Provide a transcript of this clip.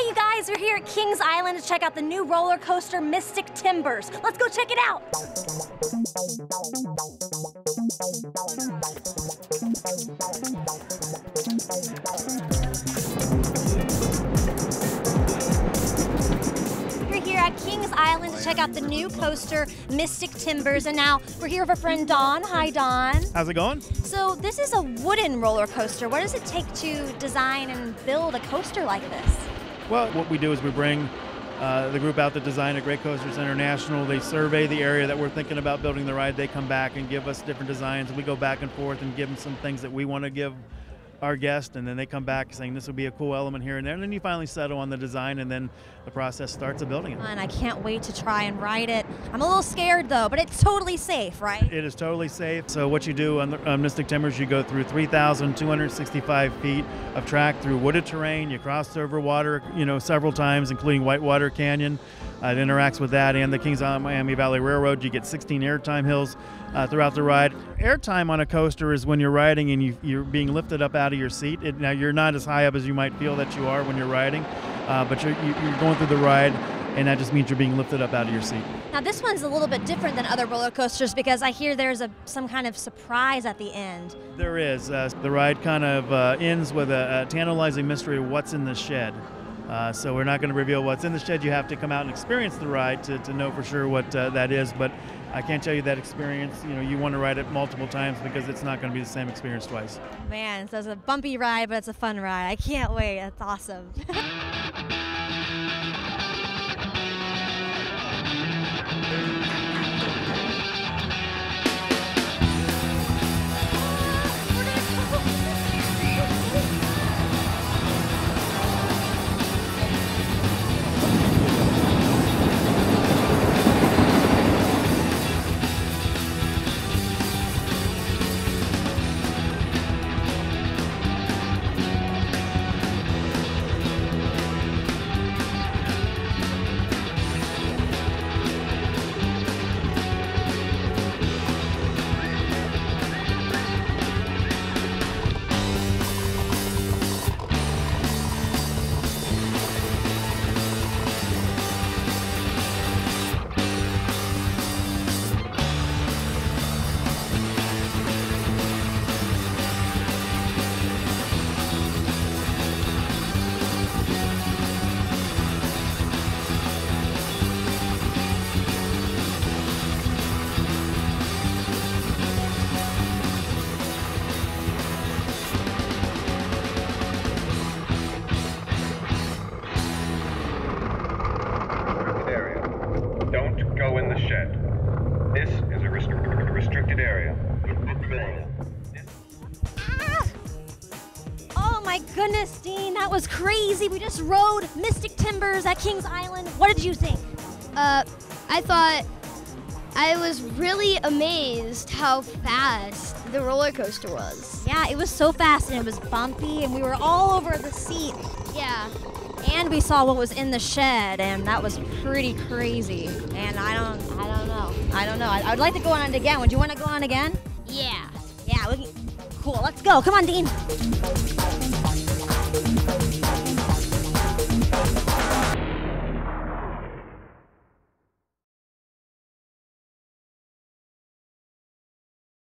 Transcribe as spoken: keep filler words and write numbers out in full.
Hey, you guys, we're here at Kings Island to check out the new roller coaster, Mystic Timbers. Let's go check it out. We're here at Kings Island to check out the new coaster, Mystic Timbers, and now we're here with our friend Dawn. Hi, Dawn. How's it going? So this is a wooden roller coaster. What does it take to design and build a coaster like this? Well, what we do is we bring uh, the group out that designed at Great Coasters International. They survey the area that we're thinking about building the ride. They come back and give us different designs. We go back and forth and give them some things that we want to give our guest, and then they come back saying this would be a cool element here and there, and then you finally settle on the design, and then the process starts of building it. And I can't wait to try and ride it. I'm a little scared though, but it's totally safe, right? It is totally safe. So what you do on, the, on Mystic Timbers, you go through three thousand two hundred sixty-five feet of track through wooded terrain. You cross over water, you know, several times, including Whitewater Canyon. Uh, it interacts with that and the Kings Island Miami Valley Railroad. You get sixteen airtime hills uh, throughout the ride. Airtime on a coaster is when you're riding and you, you're being lifted up out of your seat. It, now you're not as high up as you might feel that you are when you're riding, uh, but you're, you're going through the ride, and that just means you're being lifted up out of your seat. Now this one's a little bit different than other roller coasters because I hear there's a some kind of surprise at the end. There is. Uh, the ride kind of uh, ends with a, a tantalizing mystery of what's in the shed. Uh, so we're not going to reveal what's in the shed. You have to come out and experience the ride to, to know for sure what uh, that is. But I can't tell you that experience. You know, you want to ride it multiple times because it's not going to be the same experience twice. Man, so it's a bumpy ride, but it's a fun ride. I can't wait. That's awesome. Go in the shed. This is a restri restricted area. Ah! Oh my goodness, Dean, that was crazy. We just rode Mystic Timbers at Kings Island. What did you think? Uh, I thought I was really amazed how fast the roller coaster was. Yeah, it was so fast and it was bumpy and we were all over the seat. Yeah. And we saw what was in the shed, and that was pretty crazy. And I don't, I don't know. I don't know. I, I would like to go on it again. Would you want to go on again? Yeah. Yeah. We can, cool. Let's go. Come on, Dean.